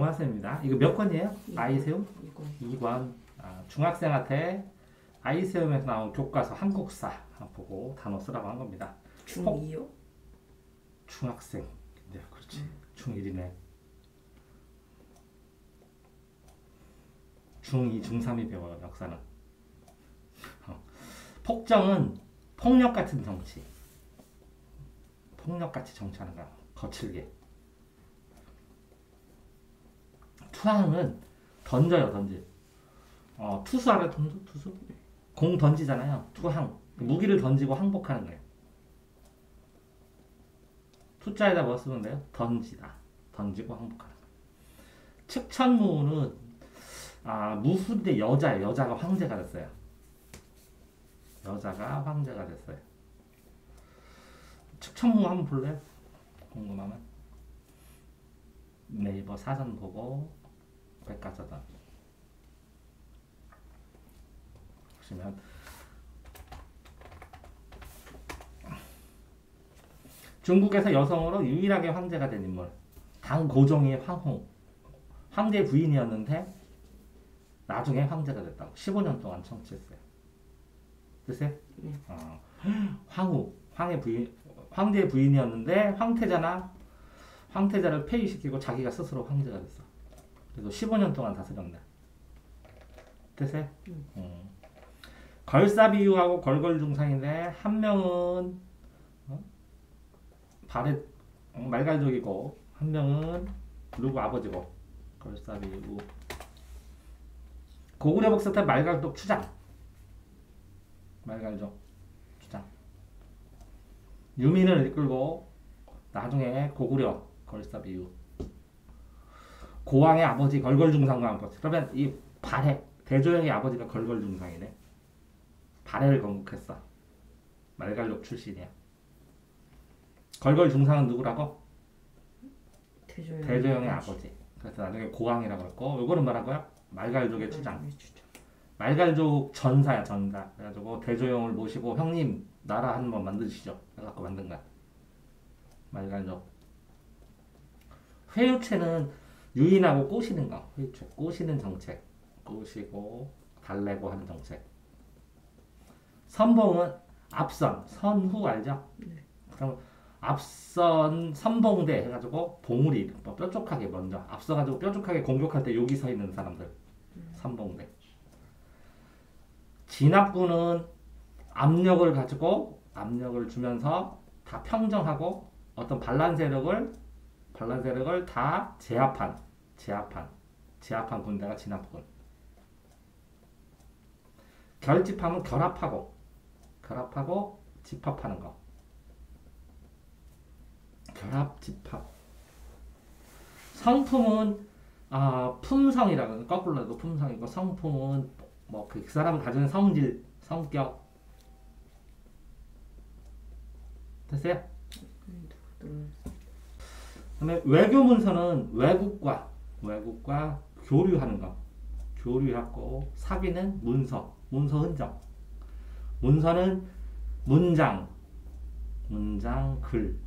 정화쌤입니다. 이거 몇 권이에요? 아이세움? 2권. 2권. 중학생한테 아이세움에서 나온 교과서 한국사 보고 단어 쓰라고 한 겁니다. 중2요? 중학생. 네, 그렇지. 중1이네. 중2, 중3이 배워요, 역사는. 폭정은 폭력 같은 정치. 폭력같이 정치하는 거야. 거칠게. 투항은 던져요, 던지. 투수 알아요, 투수? 공 던지잖아요. 투항. 무기를 던지고 항복하는 거예요. 투자에다 뭐 쓰면 돼요? 던지다. 던지고 항복하는 거예요. 측천무는 무술인데 여자예요. 여자가 황제가 됐어요. 여자가 황제가 됐어요. 측천무 한번 볼래요? 궁금하면 네이버 사전 보고 백과사전 보시면 중국에서 여성으로 유일하게 황제가 된 인물 당 고종이 황후 황제 부인이었는데 나중에 황제가 됐다고 15년 동안 청취했어요. 됐어요? 네. 황후 황제 부인이었는데 황태자를 폐위시키고 자기가 스스로 황제가 됐어. 그래서 15년 동안 다스렸네. 됐어요? 걸사비유하고 걸걸중상인데 한 명은 말갈족이고 한 명은 누구 아버지고 걸사비유 고구려 복사 때 말갈족 추장 말갈족 추장 유민을 이끌고 나중에 고구려 걸사비유 고왕의 아버지 걸걸중상과 함께 그러면 이 발해 대조영의 아버지가 걸걸중상이네. 발해를 건국했어. 말갈족 출신이야. 걸걸중상은 누구라고? 대조영의 아버지. 그래서 나중에 고왕이라고 했고 요거는 뭐라고요? 말갈족의 추장. 말갈족 전사야 전사. 그래가지고 대조영을 모시고 형님 나라 한번 만드시죠. 해갖고 만든 거야. 말갈족. 회유체는 유인하고 꼬시는 거. 회유체. 꼬시는 정책. 꼬시고 달래고 하는 정책. 선봉은 앞선. 선후 알죠? 네. 그럼 앞선 선봉대 해가지고 봉우리 뾰족하게 먼저 앞서가지고 뾰족하게 공격할 때 여기 서 있는 사람들. 선봉대. 진압군은 압력을 가지고 압력을 주면서 다 평정하고 어떤 반란 세력을 다 제압한 군대가 진압군. 결집하면 결합하고 집합하는 거. 결합 집합. 성품은 품성이라고 거꾸로 해도 품성이고 성품은 뭐 그 사람이 가지는 성질, 성격. 됐어요? 그다음에 외교 문서는 외국과 교류하는 거. 교류하고 사기는 문서 흔적. 문서는 문장, 글.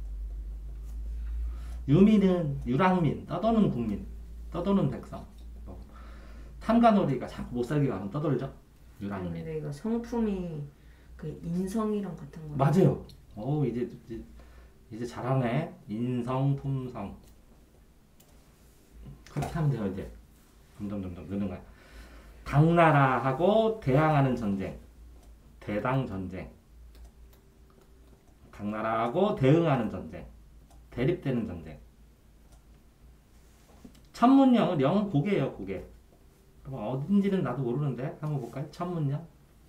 유민은 유랑민, 떠도는 국민, 떠도는 백성. 탐관오리가 자꾸 못살기가 하면 떠돌죠. 유랑민. 근데 이거 성품이 그 인성이랑 같은 거 맞아요. 이제 잘하네. 인성, 품성. 그렇게 하면 돼요. 이제 점점 느는 거야. 당나라하고 대항하는 전쟁, 대당 전쟁. 당나라하고 대응하는 전쟁, 대립되는 전쟁. 천문령은 영은 고개예요, 고개. 어딘지는 나도 모르는데 한번 볼까요? 천문령.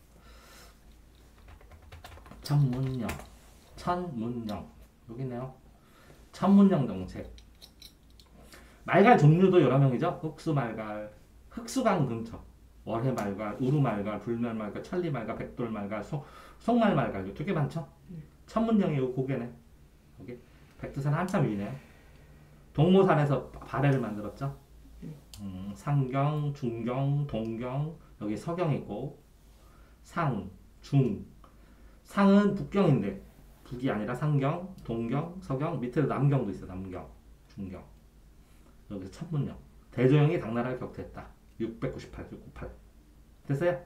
여기네요. 천문령 정책. 말갈 종류도 여러 명이죠. 흑수말갈, 흑수강 근처. 월해말갈, 우루말갈, 불멸말갈, 천리말갈, 백돌말갈, 송말말갈 되게 많죠. 천문령이 요 고개네. 여기 백두산 한참 위네요. 동모산에서 발해를 만들었죠. 상경, 중경, 동경, 여기 서경 있고 상, 중. 상은 북경인데 북이 아니라 상경, 동경, 서경, 밑에 남경도 있어요. 남경, 중경. 여기서 천문령. 대조영이 당나라를 격퇴했다. 698, 698. 됐어요?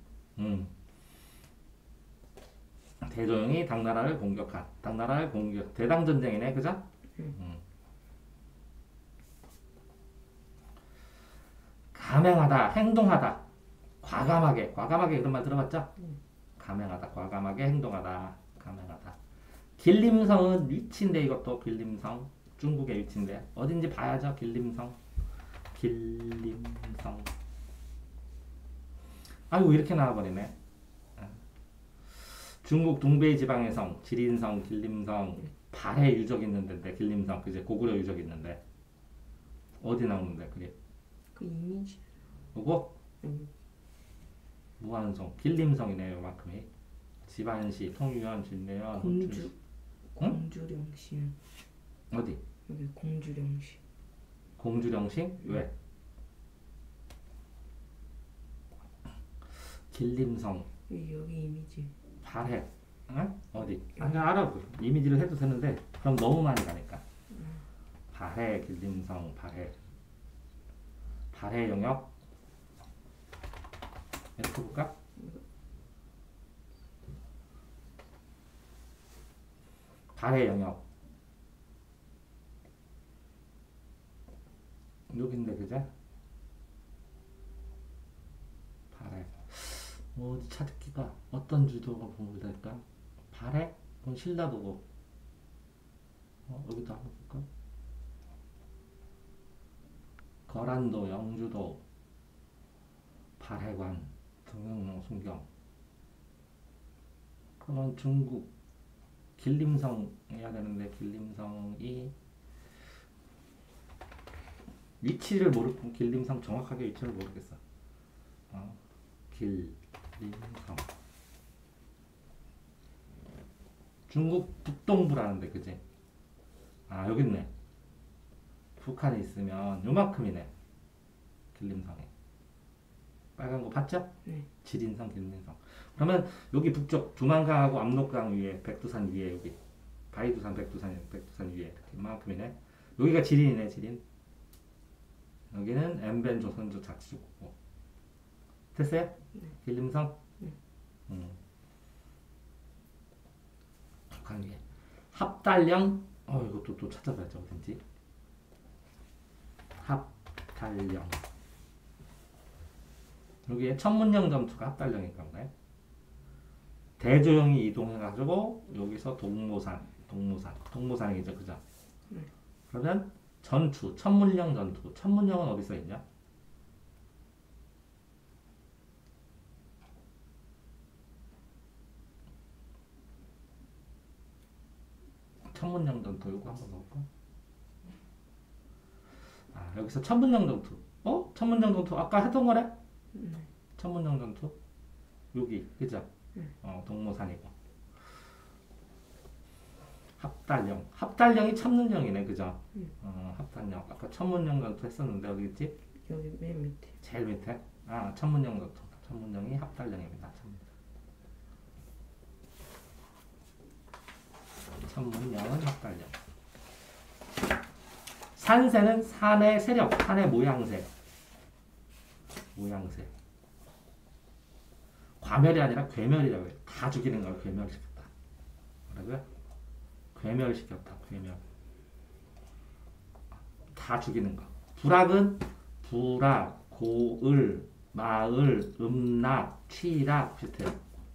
대조영이 당나라를 공격한. 당나라를 공격. 대당전쟁이네, 그죠? 감행하다, 행동하다, 과감하게, 과감하게 그런 말 들어봤죠? 감행하다, 과감하게 행동하다, 감행하다. 길림성은 위치인데 이것도 길림성, 중국의 위치인데 어딘지 봐야죠. 길림성, 길림성. 아이고 이렇게 나와버리네. 중국 동베이 지방의 성, 지린성, 길림성, 발해 유적 있는 데인데 길림성, 그제 고구려 유적 있는데 어디 나오는데 그게? 그 이미지. 그거? 무한성, 길림성이네 요만큼이. 지반시, 통유현, 진내현, 공주. 응? 공주령시. 어디? 여기 공주령시. 공주령식? 왜? 길림성, 여기 이미지. 발해, 응? 어디? 아니 알아. 이미지를 해도 되는데 그럼 너무 많이 가니까. 발해, 길림성, 발해, 발해 영역. 이렇게 볼까? 발해 영역. 여긴데 그제? 발해. 어디 찾기가 어떤 주도가 보면 될까? 발해? 그건 신라도고. 여기도 한번 볼까? 거란도, 영주도, 발해관, 등용로, 순경. 그러면 중국 길림성 해야 되는데 길림성이 위치를 모르고 길림성 정확하게 위치를 모르겠어. 길림성 중국 북동부라는데 그지? 아 여기 있네. 북한에 있으면 요만큼이네. 길림성이 빨간 거 봤죠? 네. 지린성, 길림성. 그러면 여기 북쪽 두만강하고 압록강 위에 백두산 위에 여기 바이두산, 백두산 위에 이렇게 이만큼이네. 여기가 지린이네, 지린. 여기는 엠벤 조선조 자치구고. 됐어요? 네. 길림성? 네. 북한 위에 합달령. 이것도 또 찾아봐야죠 어딘지. 합달령. 여기에 천문령 전투가 합달령인가 보네. 대조영이 이동해가지고 여기서 동모산이죠, 그죠? 그러면 전투, 천문령 전투. 천문령은 어디서 있냐? 천문령 전투 이거 한번 볼까? 여기서 천문령 전투. 천문령 전투 아까 했던 거네? 천문령 전투 여기 그죠? 동모산이고. 합달령이 참는령이네, 그죠? 합달령 아까 천문령 전투 했었는데 어디 있지? 여기 맨 밑에. 제일 밑에. 천문령 전투. 천문령이 합달령입니다. 천문령은 합달령. 산세는 산의 세력, 산의 모양새. 과멸이 아니라 괴멸이라고 해요. 다 죽이는 걸 괴멸시켰다. 뭐라고요? 괴멸시켰다. 괴멸. 다 죽이는 거. 불악은 불악, 고을, 마을, 음락, 취락 비슷해요.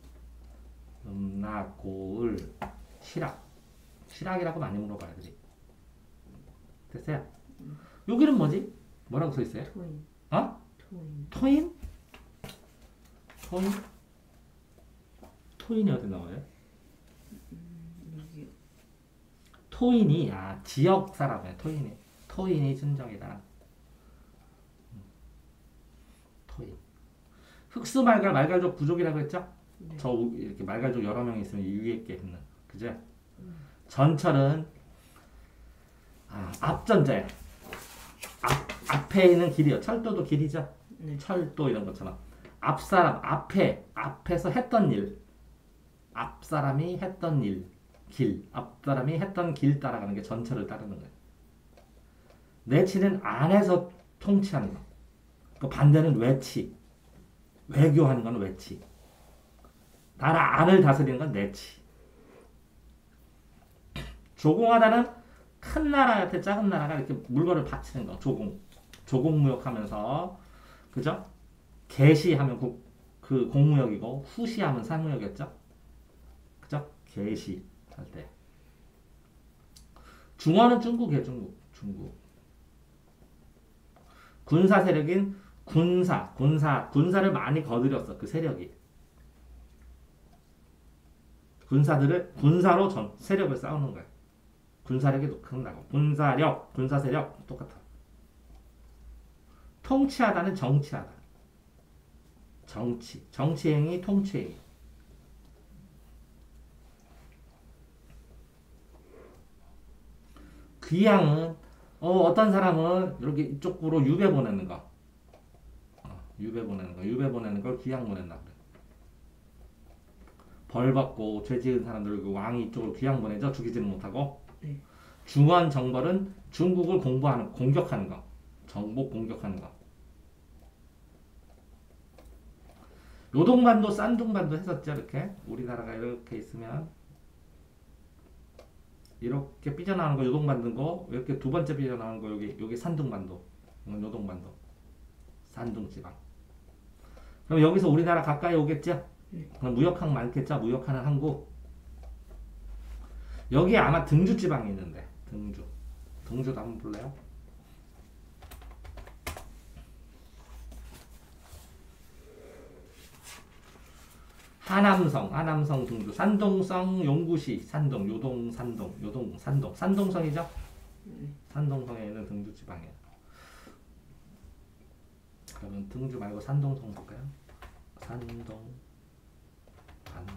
음락, 고을, 취락. 취락이라고 많이 물어봐요, 애들이. 됐어요? 여기는 뭐지? 뭐라고 써 있어요? 토인. 토인? 토인이 어디 나와요? 여기. 토인이 지역 사람이에요. 토인이 순정이다. 토인. 흑수 말갈족 부족이라고 했죠? 네. 저 이렇게 말갈족 여러 명이 있으면 유의 있게 있는, 그죠? 전철은 앞전자에 앞에 있는 길이요. 철도도 길이죠. 네. 철도 이런 것처럼 앞사람 앞에서 했던 일, 앞사람이 했던 일, 앞사람이 했던 길 따라가는 게 전철을 따르는 거예요. 내치는 안에서 통치하는 거. 그 반대는 외치. 외교하는 건 외치. 나라 안을 다스리는 건 내치. 조공하다는 큰 나라한테 작은 나라가 이렇게 물건을 바치는 거. 조공무역하면서 그죠? 개시하면 그 공무역이고 후시하면 상무역이었죠. 그죠? 개시 할 때. 중원은 중국이에요. 중국. 군사 세력인 군사를 많이 거들였어. 그 세력이. 군사로 세력을 싸우는 거야. 군사력이 큰다고. 군사 세력 똑같아. 통치하다는 정치하다. 정치행위, 통치행위. 귀양은 어떤 사람은 이렇게 이쪽으로 유배 보내는 거. 유배 보내는 걸 귀양 보낸다 그래. 벌 받고 죄 지은 사람들 그 왕이 이쪽으로 귀양 보내죠. 죽이지는 못하고. 네. 중원 정벌은 중국을 공격하는 거. 정복 공격하는 거. 요동반도 산둥반도 했었죠. 이렇게 우리나라가 이렇게 있으면 이렇게 삐져나오는 거 요동반도고 이렇게 두 번째 삐져나오는 거 여기 산둥반도. 이건 요동반도. 산둥지방. 그럼 여기서 우리나라 가까이 오겠죠? 그럼 무역항 많겠죠? 무역하는 항구. 여기에 아마 등주지방이 있는데 등주도 한번 볼래요? 하남성 등주, 산동성 용구시, 산동성이죠? 산동성에 있는 등주지방이에요. 그러면 등주 말고 산동성 볼까요? 산동, 반도.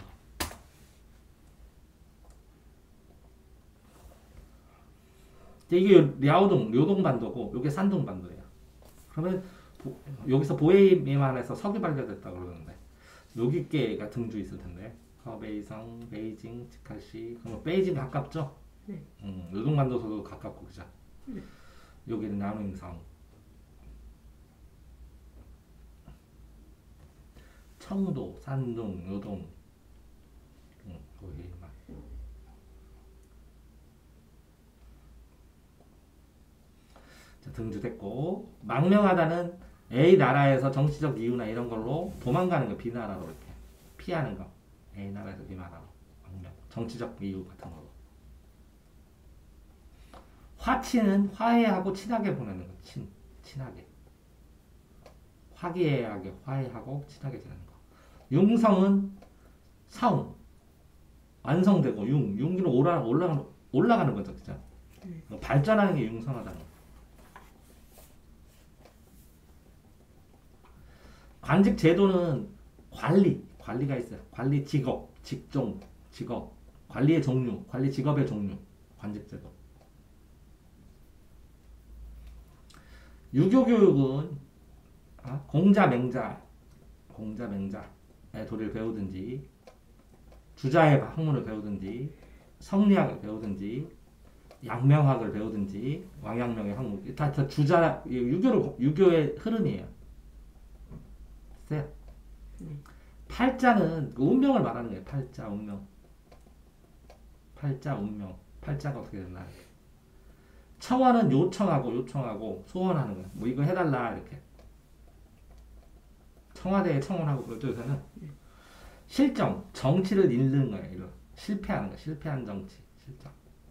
이게 료동반도고, 이게 산동반도예요. 그러면 여기서 보헤이 미만에서 석유 발견됐다고 그러는데, 여기께가 등주 있을 텐데, 허베이성, 베이징, 치카시, 그러면 베이징 가깝죠? 네. 료동반도서도 가깝고, 그죠? 네. 여기는 남ing성. 청도, 산둥, 요동, 보헤이만. 자, 등주 됐고, 망명하다는 A 나라에서 정치적 이유나 이런 걸로 도망가는 거, B 나라로 이렇게 피하는 거. A 나라에서 B 나라로 망명. 정치적 이유 같은 걸로. 화친은 화해하고 친하게 보내는 거. 친하게. 화기애애하게 화해하고 친하게 지내는 거. 융성은 사웅. 완성되고 융기로 올라가는 거죠, 그죠? 발전하는 게 융성하다는 거. 관직 제도는 관리가 있어요. 관리 직업, 직종, 직업, 관리의 종류, 관리 직업의 종류, 관직 제도. 유교 교육은 공자 맹자의 도리를 배우든지, 주자의 학문을 배우든지, 성리학을 배우든지, 양명학을 배우든지, 왕양명의 학문, 다 유교의 흐름이에요. 팔자는 운명을 말하는 거예요. 팔자, 운명. 팔자가 어떻게 된다. 청원은 요청하고 소원하는 거예요. 뭐 이거 해달라 이렇게. 청와대에 청원하고 그쪽에서는 실정, 정치를 잃는 거예요. 이런 실패하는 거, 실패한 정치, 실정.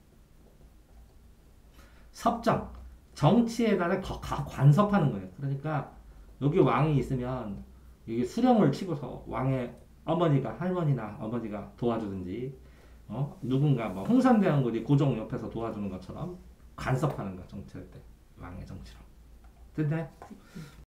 섭정, 정치에다가 관섭하는 거예요. 그러니까 여기 왕이 있으면 이게 수령을 치고서 왕의 할머니나 어머니가 도와주든지, 누군가 뭐 홍산대원 군이 고종 옆에서 도와주는 것처럼 간섭하는 거, 정치할 때 왕의 정치로. 됐네?